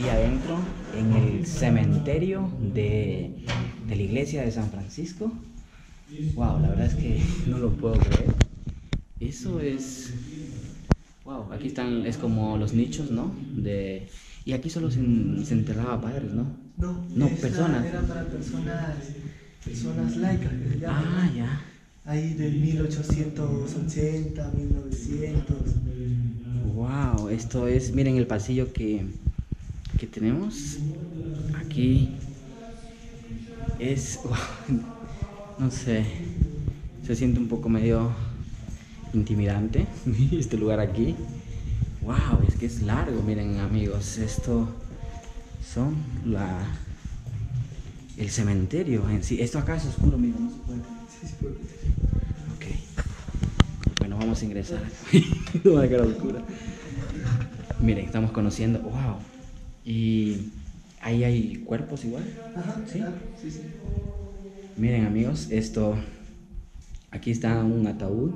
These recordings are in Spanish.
aquí adentro en el cementerio de la iglesia de San Francisco. Wow, la verdad es que no lo puedo creer. Eso es... Wow, aquí están, es como los nichos, ¿no? Y aquí solo se enterraba padres, ¿no? No, personas. Era para personas laicas que se llaman. Ah, ya. Ahí de 1880, 1900. Wow, esto es, miren el pasillo que tenemos. Aquí es, wow, no sé, se siente un poco medio intimidante este lugar aquí. Wow, es que es largo, miren amigos, esto son el cementerio en sí. Esto acá es oscuro, miren, no se puede. Sí, sí, puede. Ok, bueno, vamos a ingresar. No va a quedar oscura. Miren, estamos conociendo, wow, y ahí hay cuerpos igual. Ajá, ¿Sí? claro, sí, sí. Miren amigos, esto, aquí está un ataúd.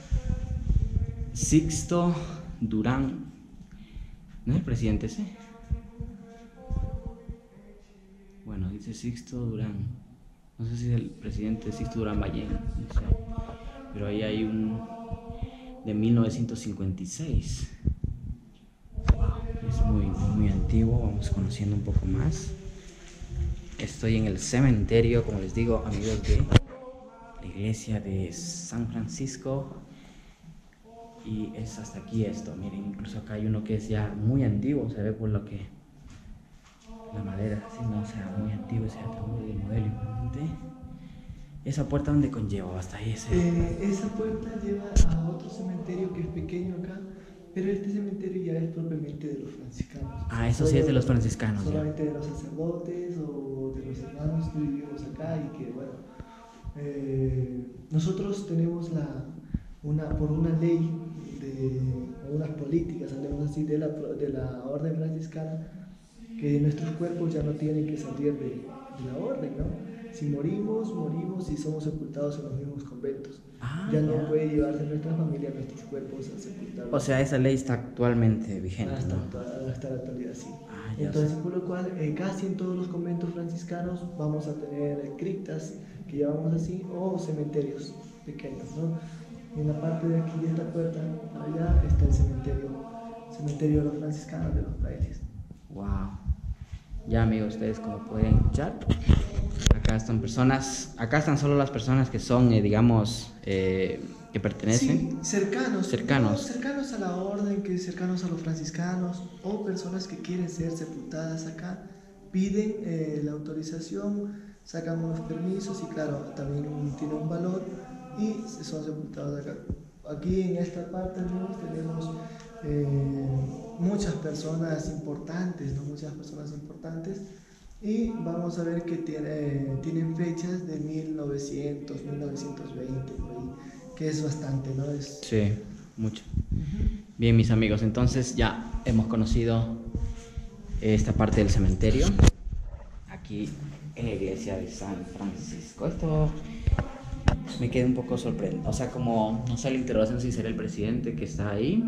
Sixto Durán, ¿no es el presidente ese? Bueno, dice Sixto Durán, no sé si es el presidente Sixto Durán Ballén, no sé, pero ahí hay un de 1956. Es muy antiguo, vamos conociendo un poco más. Estoy en el cementerio, como les digo, amigos, de la iglesia de San Francisco. Y es hasta aquí esto, miren, incluso acá hay uno que es ya muy antiguo, se ve por lo que la madera, así no, o sea, muy antiguo ese ataúd del modelo imponente. ¿Esa puerta dónde conlleva? Hasta ahí ese. Esa puerta lleva a otro cementerio que es pequeño acá, pero este cementerio ya es propiamente de los franciscanos. Ah, eso sí es de los franciscanos ya. Solamente de los sacerdotes o de los hermanos que vivimos acá y que, bueno, nosotros tenemos por una ley, unas políticas, hablemos así, de la orden franciscana, que nuestros cuerpos ya no tienen que salir de la orden, ¿no? Si morimos y somos sepultados en los mismos conventos. Ya no puede llevarse nuestra familia nuestros cuerpos a sepultar. O sea, esa ley está actualmente vigente, hasta, ¿no? hasta la actualidad, sí. Entonces, por lo cual, casi en todos los conventos franciscanos vamos a tener criptas, que llamamos así, o cementerios pequeños, ¿no? Y en la parte de aquí de esta puerta, allá está el cementerio de los franciscanos, de los frailes. wow. Ya amigos, ustedes como pueden escuchar, acá están solo las personas que son, digamos, que pertenecen. Sí, cercanos a la orden, cercanos a los franciscanos, o personas que quieren ser sepultadas acá, piden la autorización, sacan unos permisos y claro, también tiene un valor y son sepultados acá. Aquí en esta parte tenemos muchas personas importantes, ¿no? Muchas personas importantes, y vamos a ver que tienen fechas de 1900, 1920, por ahí, que es bastante, ¿no? Sí, mucho. Bien, mis amigos, entonces ya hemos conocido esta parte del cementerio, aquí en la iglesia de San Francisco. Esto me quedé un poco sorprendido, o sea, como, no sé, la interrogación si será el presidente que está ahí,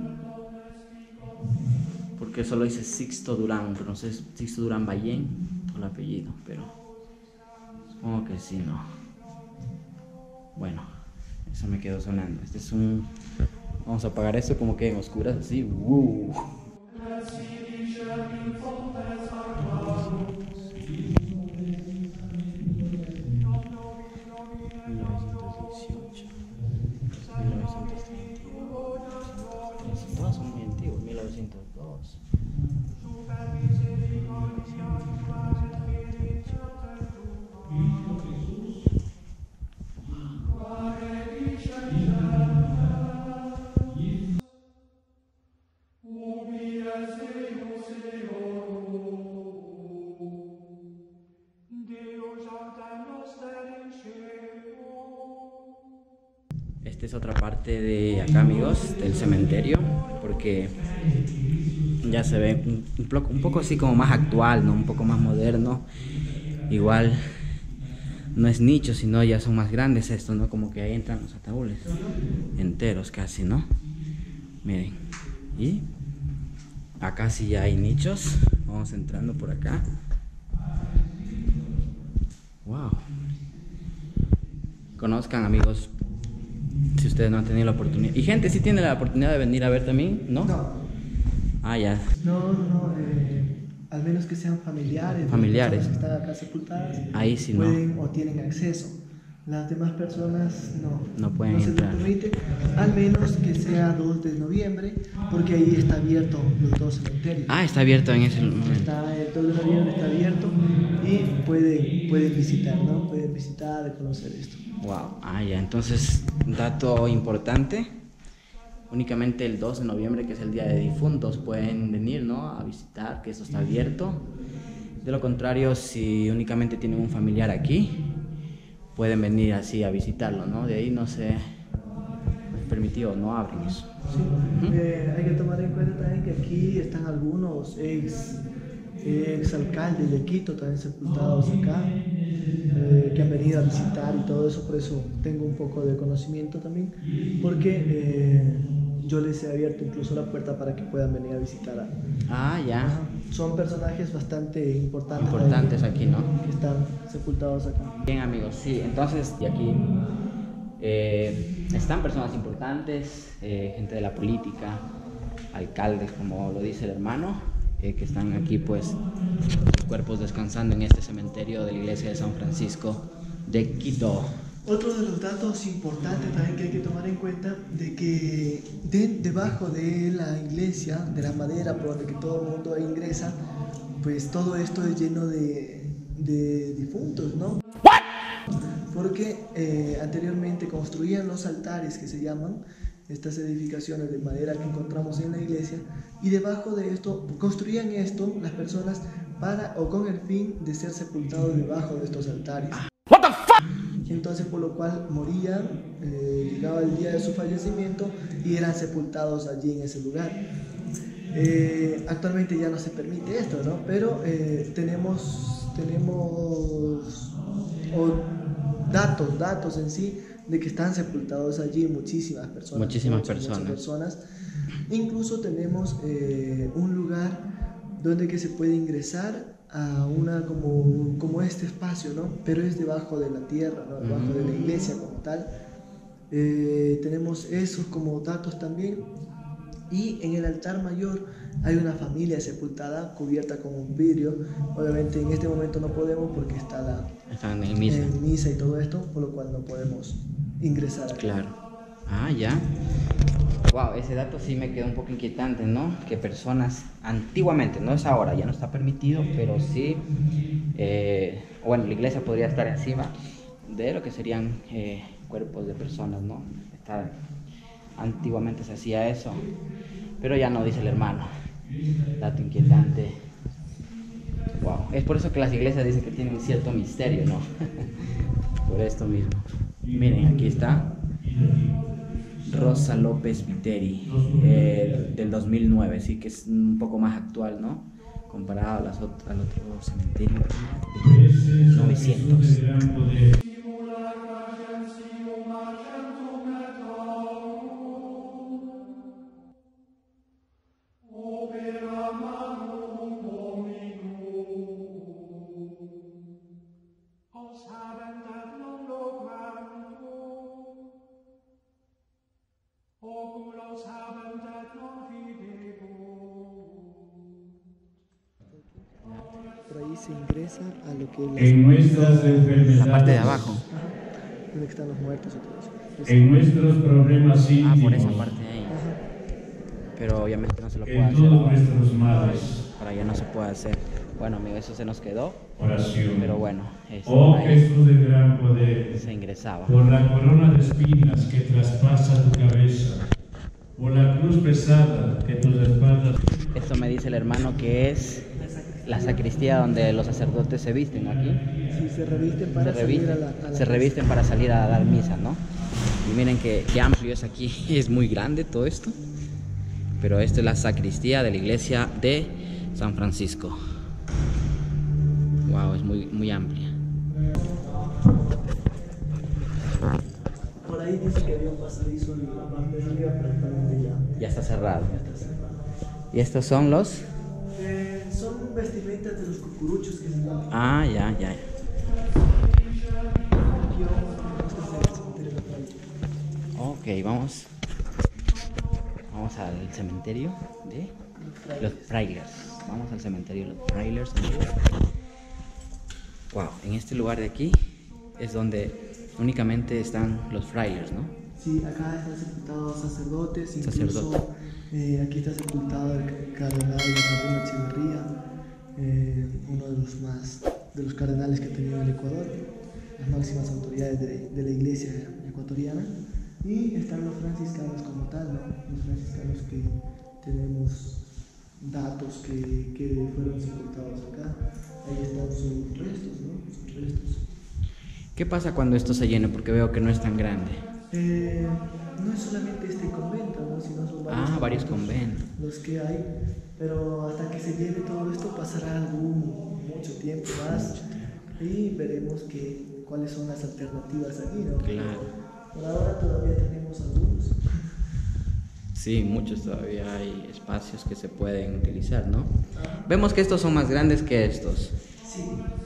porque solo dice Sixto Durán, pero no sé, Sixto Durán Ballén o el apellido, pero supongo que sí, no. Bueno, eso me quedó sonando. Vamos a apagar esto como que en oscuras, así. Todos son muy antiguos, 1902. Esta es otra parte de acá, amigos, del cementerio, porque ya se ve un poco así como más actual, ¿no? Un poco más moderno. Igual no es nicho, sino ya son más grandes estos, ¿no? Como que ahí entran los ataúdes enteros casi, ¿no? Miren, y acá sí ya hay nichos. Vamos entrando por acá. Wow. Conozcan, amigos, si ustedes no han tenido la oportunidad. Y gente, si tiene la oportunidad de venir a ver también, ¿no? No. Ah, ya. No, al menos que sean familiares. Familiares. Las personas que están acá sepultadas. Ahí sí no. Pueden o tienen acceso. Las demás personas No pueden se les entrar. permite, al menos que sea 2 de noviembre, porque ahí está abierto los 2 cementerios. Ah, está abierto en ese momento. El 2 de noviembre está abierto y pueden visitar, ¿no? Pueden visitar y conocer esto. Wow. Ah, ya. Entonces, dato importante. Únicamente el 2 de noviembre, que es el Día de Difuntos, pueden venir, ¿no? A visitar, que esto está abierto. De lo contrario, si únicamente tienen un familiar aquí, pueden venir así a visitarlo, ¿no? De ahí no se es permitido, no abren eso. Sí. Hay que tomar en cuenta también que aquí están algunos ex alcaldes de Quito también sepultados acá, que han venido a visitar y todo eso, por eso tengo un poco de conocimiento también, porque yo les he abierto incluso la puerta para que puedan venir a visitar. Ah, ya. Son personajes bastante importantes. Importantes aquí, ¿no? Que están sepultados acá. Bien, amigos, sí, entonces, y aquí están personas importantes, gente de la política, alcaldes, como lo dice el hermano, que están aquí, pues, sus cuerpos descansando en este cementerio de la iglesia de San Francisco de Quito. Otro de los datos importantes también que hay que tomar en cuenta, de que debajo de la iglesia, de la madera por donde que todo el mundo ingresa, pues todo esto es lleno de difuntos, ¿no? Porque anteriormente construían los altares, que se llaman estas edificaciones de madera que encontramos en la iglesia, y debajo de esto construían esto las personas con el fin de ser sepultados debajo de estos altares. Y entonces, por lo cual morían, llegaba el día de su fallecimiento y eran sepultados allí en ese lugar. Actualmente ya no se permite esto, ¿no? Pero tenemos datos en sí de que están sepultados allí muchísimas personas. Muchísimas personas. Incluso tenemos un lugar donde que se puede ingresar a una como este espacio, ¿no? Pero es debajo de la tierra, ¿no? Debajo de la iglesia como tal. Tenemos esos como datos también. Y en el altar mayor hay una familia sepultada cubierta con un vidrio. Obviamente en este momento no podemos porque están en misa y todo esto, por lo cual no podemos ingresar aquí. Claro. Ah, ya. Wow, ese dato sí me quedó un poco inquietante, ¿no? Que personas antiguamente, no es ahora, ya no está permitido, pero sí, bueno, la iglesia podría estar encima de lo que serían cuerpos de personas, ¿no? Antiguamente se hacía eso, pero ya no, dice el hermano. Dato inquietante. Wow, es por eso que las iglesias dicen que tienen cierto misterio, ¿no? Por esto mismo. Miren, aquí está Rosa López Viteri, del 2009, sí, que es un poco más actual, ¿no? Comparado al otro cementerio de 900. Por ahí se ingresa a lo que En nuestras enfermedades, La parte de abajo. donde están los muertos y todo eso. en nuestros problemas íntimos, Por esa parte de ahí. Pero obviamente no se lo puede en hacer todos ahora. nuestros males. Para allá no se puede hacer. Bueno, amigo, eso se nos quedó. Oración. Pero bueno, Oh ahí Jesús de gran poder, se ingresaba. por la corona de espinas que traspasa tu cabeza, por la cruz pesada que tus espaldas. Esto me dice el hermano que es la sacristía donde los sacerdotes se visten aquí. Sí, se revisten para salir a la Se revisten para salir a dar misa, ¿no? Y miren qué amplio es aquí. Es muy grande todo esto. Pero esto es la sacristía de la iglesia de San Francisco. Wow, es muy amplia. Por ahí dice que había un pasadizo en la parte de arriba, pero actualmente Ya está cerrado. ya está cerrado. Y estos son los... Son vestimentas de los cucuruchos que se llaman. Ah, ya. Aquí vamos a hacer el cementerio de los frailes. Ok, vamos al cementerio de los Frailers. Vamos al cementerio de los Frailers, amigos. Wow, en este lugar de aquí es donde únicamente están los Frailers, ¿no? Sí, acá están sepultados sacerdotes, incluso aquí está sepultado el cardenal Bernardino Echeverría, uno de los cardenales que ha tenido el Ecuador, las máximas autoridades de la iglesia ecuatoriana. Y están los franciscanos como tal, ¿no? Los franciscanos que tenemos datos que fueron sepultados acá. Ahí están sus restos, ¿no? Sus restos. ¿Qué pasa cuando esto se llene? Porque veo que no es tan grande. No es solamente este convento, ¿no? Sino son Varios conventos. Los que hay, pero hasta que se llene todo esto pasará mucho tiempo más y veremos cuáles son las alternativas aquí, ¿no? Claro. Por ahora todavía tenemos algunos. Sí, muchos todavía hay espacios que se pueden utilizar, ¿no? Vemos que estos son más grandes que estos. Sí.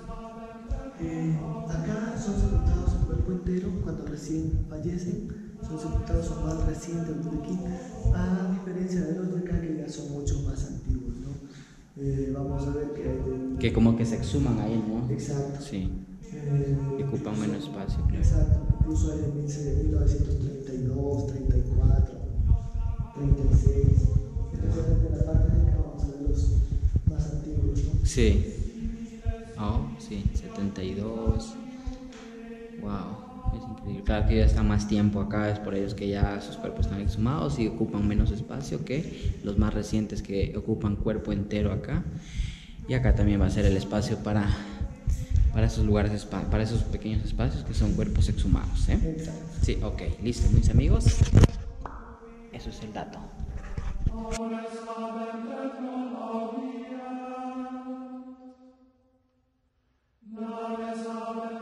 Acá son sepultados en cuerpo entero cuando recién fallecen, son sepultados a más recientes los de aquí, a diferencia de los de acá que ya son mucho más antiguos, ¿no? Vamos a ver que como que se exhuman ahí, ¿no? Exacto. Sí. Y ocupan menos espacio, claro. Exacto. Incluso hay de 1932, 34, 36. Entonces, de la parte de acá vamos a ver los más antiguos, ¿no? Sí. Sí, 72. Wow, es increíble. Claro que ya está más tiempo acá, es por ellos que ya sus cuerpos están exhumados y ocupan menos espacio que los más recientes que ocupan cuerpo entero acá. Y acá también va a ser el espacio para esos lugares, para esos pequeños espacios que son cuerpos exhumados, ¿eh? Exacto. Sí, ok, listo, mis amigos. Eso es el dato. No